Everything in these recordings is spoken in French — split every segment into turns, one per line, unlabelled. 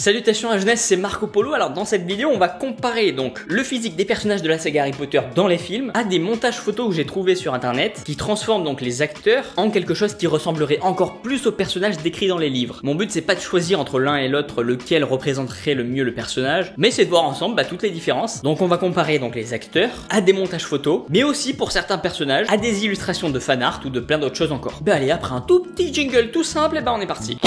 Salutations à jeunesse, c'est Marco Polo. Alors dans cette vidéo on va comparer donc le physique des personnages de la saga Harry Potter dans les films à des montages photos que j'ai trouvé sur internet qui transforment donc les acteurs en quelque chose qui ressemblerait encore plus aux personnages décrits dans les livres. Mon but c'est pas de choisir entre l'un et l'autre lequel représenterait le mieux le personnage, mais c'est de voir ensemble toutes les différences. Donc on va comparer donc les acteurs à des montages photos, mais aussi pour certains personnages à des illustrations de fanart ou de plein d'autres choses encore. Allez, après un tout petit jingle tout simple, et on est parti.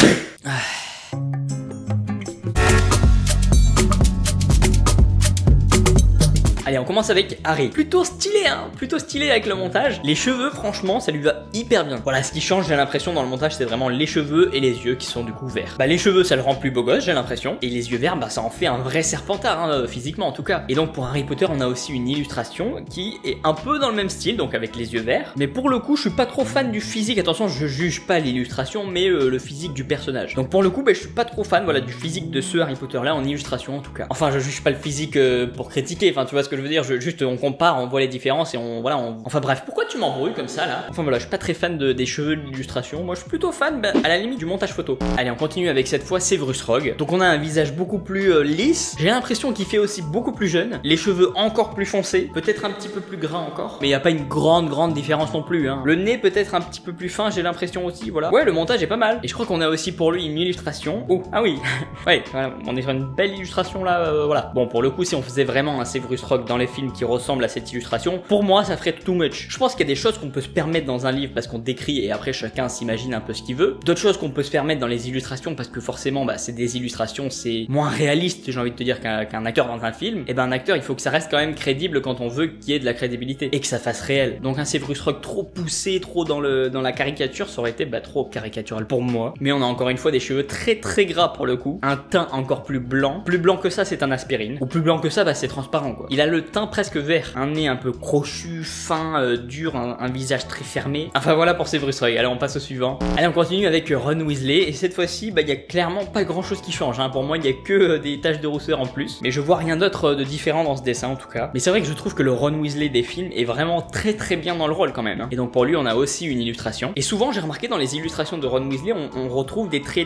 Allez, on commence avec Harry. Plutôt stylé, hein, plutôt stylé avec le montage. Les cheveux, franchement, ça lui va hyper bien. Voilà, ce qui change, j'ai l'impression, dans le montage, c'est vraiment les cheveux et les yeux qui sont du coup verts. Les cheveux, ça le rend plus beau gosse, j'ai l'impression. Et les yeux verts, ça en fait un vrai Serpentard, hein, physiquement en tout cas. Et donc, pour Harry Potter, on a aussi une illustration qui est un peu dans le même style, donc avec les yeux verts. Mais pour le coup, je suis pas trop fan du physique. Attention, je juge pas l'illustration, mais le physique du personnage. Donc pour le coup, je suis pas trop fan, voilà, du physique de ce Harry Potter là en illustration en tout cas. Enfin, je juge pas le physique pour critiquer. Enfin, tu vois ce que je veux dire. Juste, on compare, on voit les différences et Enfin bref, pourquoi tu m'embrouilles comme ça là? Enfin voilà, je suis pas très fan des cheveux de l'illustration. Moi, je suis plutôt fan, à la limite, du montage photo. Allez, on continue avec cette fois Severus Rogue. Donc on a un visage beaucoup plus lisse. J'ai l'impression qu'il fait aussi beaucoup plus jeune. Les cheveux encore plus foncés, peut-être un petit peu plus gras encore. Mais il y a pas une grande différence non plus. Hein. Le nez peut-être un petit peu plus fin, j'ai l'impression aussi. Voilà. Ouais, le montage est pas mal. Et je crois qu'on a aussi pour lui une illustration. Oh, ah oui. Ouais, voilà, on est sur une belle illustration là. Voilà. Bon, pour le coup, si on faisait vraiment un Severus Rogue dans les films qui ressemble à cette illustration, pour moi ça ferait too much. Je pense qu'il y a des choses qu'on peut se permettre dans un livre parce qu'on décrit et après chacun s'imagine un peu ce qu'il veut. D'autres choses qu'on peut se permettre dans les illustrations parce que forcément c'est des illustrations, c'est moins réaliste, j'ai envie de te dire, qu'un acteur dans un film. Et un acteur, il faut que ça reste quand même crédible quand on veut qu'il y ait de la crédibilité et que ça fasse réel. Donc un Severus Rogue trop poussé, trop dans la caricature, ça aurait été trop caricatural pour moi. Mais on a encore une fois des cheveux très gras pour le coup, un teint encore plus blanc que ça c'est un aspirine, ou plus blanc que ça c'est transparent quoi. Il a le teint presque vert, un nez un peu crochu, fin, dur, un visage très fermé. Enfin voilà pour Severus Rogue. Allez, on passe au suivant. Allez, on continue avec Ron Weasley et cette fois-ci il y a clairement pas grand chose qui change, hein. Pour moi il y a que des taches de rousseur en plus, mais je vois rien d'autre de différent dans ce dessin en tout cas. Mais c'est vrai que je trouve que le Ron Weasley des films est vraiment très bien dans le rôle quand même, hein. Et donc pour lui on a aussi une illustration, et souvent j'ai remarqué dans les illustrations de Ron Weasley on retrouve des traits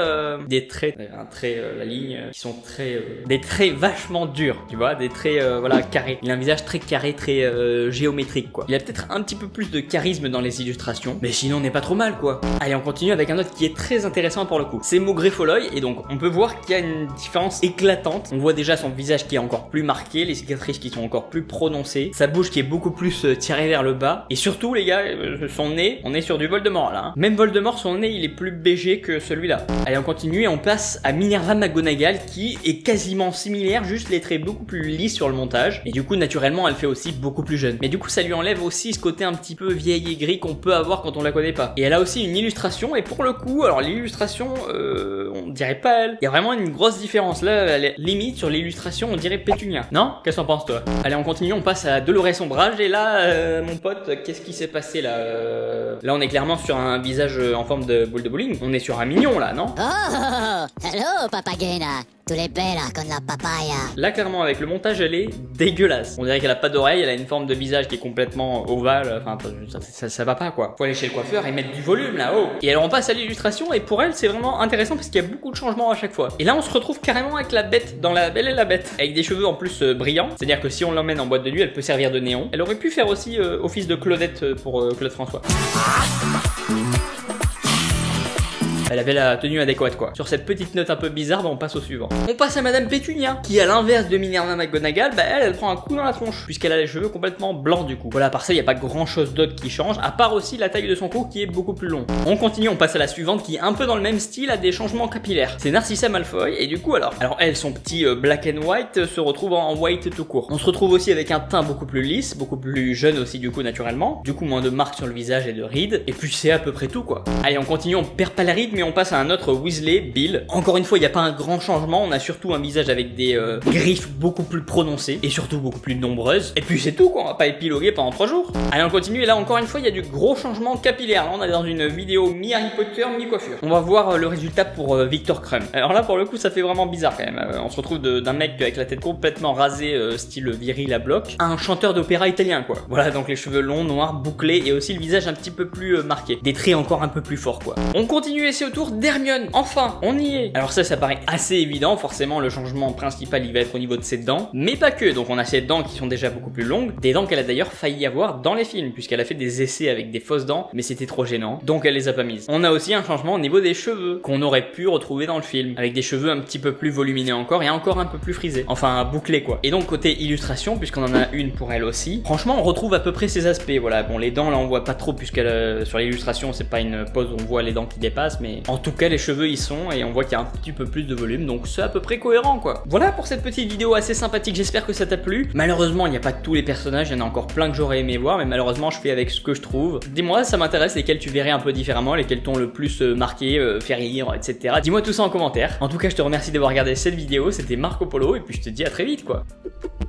la ligne qui sont des traits vachement durs, tu vois, des traits voilà carrés. Il a un visage très carré, très géométrique quoi. Il a peut-être un petit peu plus de charisme dans les illustrations, mais sinon on n'est pas trop mal quoi. Allez, on continue avec un autre qui est très intéressant pour le coup. C'est Maugrey Folloy, et donc on peut voir qu'il y a une différence éclatante. On voit déjà son visage qui est encore plus marqué, les cicatrices qui sont encore plus prononcées, sa bouche qui est beaucoup plus tirée vers le bas, et surtout les gars, son nez, on est sur du Voldemort là, hein. Même Voldemort, son nez il est plus BG que celui-là. Allez, on continue et on passe à Minerva McGonagall qui est quasiment similaire, juste les traits beaucoup plus lisses sur le montage, et du coup naturellement elle fait aussi beaucoup plus jeune. Mais du coup ça lui enlève aussi ce côté un petit peu vieil et gris qu'on peut avoir quand on la connaît pas. Et elle a aussi une illustration, et pour le coup, alors l'illustration, on dirait pas elle. Il y a vraiment une grosse différence. Là, elle est limite sur l'illustration, on dirait Pétunia. Non? Qu'est-ce que t'en penses toi? Allez, on continue, on passe à Dolores Ombrage, et là, mon pote, qu'est-ce qui s'est passé là? Là on est clairement sur un visage en forme de boule de bowling. On est sur un mignon là, non?
Oh, hello Papagena. Tu es bella con la papaya.
Là clairement avec le montage elle est dégueulasse. On dirait qu'elle a pas d'oreille, elle a une forme de visage qui est complètement ovale. Enfin ça va pas quoi. Faut aller chez le coiffeur et mettre du volume là-haut. Et alors on passe à l'illustration, et pour elle c'est vraiment intéressant parce qu'il y a beaucoup de changements à chaque fois. Et là on se retrouve carrément avec la Bête dans La Belle et la Bête, avec des cheveux en plus brillants. C'est à dire que si on l'emmène en boîte de nuit elle peut servir de néon. Elle aurait pu faire aussi office de Claudette pour Claude François. Elle avait la tenue adéquate quoi. Sur cette petite note un peu bizarre, on passe au suivant. On passe à Madame Pétunia, qui à l'inverse de Minerva McGonagall, elle prend un coup dans la tronche, puisqu'elle a les cheveux complètement blancs du coup. Voilà, par ça il n'y a pas grand chose d'autre qui change, à part aussi la taille de son cou qui est beaucoup plus long. On continue, on passe à la suivante qui est un peu dans le même style, a des changements capillaires. C'est Narcissa Malfoy, et du coup alors elle, son petit black and white se retrouve en white tout court. On se retrouve aussi avec un teint beaucoup plus lisse, beaucoup plus jeune aussi du coup naturellement. Du coup moins de marques sur le visage et de rides, et puis c'est à peu près tout quoi. Allez, on continue, on perd pas la ride, mais on passe à un autre Weasley, Bill. Encore une fois, il n'y a pas un grand changement, on a surtout un visage avec des griffes beaucoup plus prononcées et surtout beaucoup plus nombreuses. Et puis c'est tout quoi, on va pas épiloguer pendant 3 jours. Allez, on continue, et là encore une fois, il y a du gros changement capillaire. Là, on est dans une vidéo mi-Harry Potter, mi-coiffure. On va voir le résultat pour Victor Crumb. Alors là, pour le coup, ça fait vraiment bizarre quand même. On se retrouve d'un mec avec la tête complètement rasée, style viril à bloc, à un chanteur d'opéra italien quoi. Voilà, donc les cheveux longs, noirs, bouclés, et aussi le visage un petit peu plus marqué. Des traits encore un peu plus forts quoi. On continue, et c'est au tour d'Hermione. Enfin, on y est. Alors ça paraît assez évident, forcément le changement principal il va être au niveau de ses dents, mais pas que. Donc on a ses dents qui sont déjà beaucoup plus longues, des dents qu'elle a d'ailleurs failli avoir dans les films, puisqu'elle a fait des essais avec des fausses dents, mais c'était trop gênant, donc elle les a pas mises. On a aussi un changement au niveau des cheveux, qu'on aurait pu retrouver dans le film, avec des cheveux un petit peu plus volumineux encore, et encore un peu plus frisés, enfin bouclés quoi. Et donc côté illustration, puisqu'on en a une pour elle aussi, franchement on retrouve à peu près ces aspects, voilà. Bon, les dents là on voit pas trop, puisqu'elle sur l'illustration c'est pas une pose où on voit les dents qui dépassent, mais en tout cas les cheveux y sont, et on voit qu'il y a un petit peu plus de volume, donc c'est à peu près cohérent quoi. Voilà pour cette petite vidéo assez sympathique, j'espère que ça t'a plu. Malheureusement il n'y a pas tous les personnages, il y en a encore plein que j'aurais aimé voir, mais malheureusement je fais avec ce que je trouve. Dis-moi, ça m'intéresse lesquels tu verrais un peu différemment, lesquels t'ont le plus marqué, fait rire, etc. Dis-moi tout ça en commentaire. En tout cas je te remercie d'avoir regardé cette vidéo, c'était Marco Polo, et puis je te dis à très vite quoi.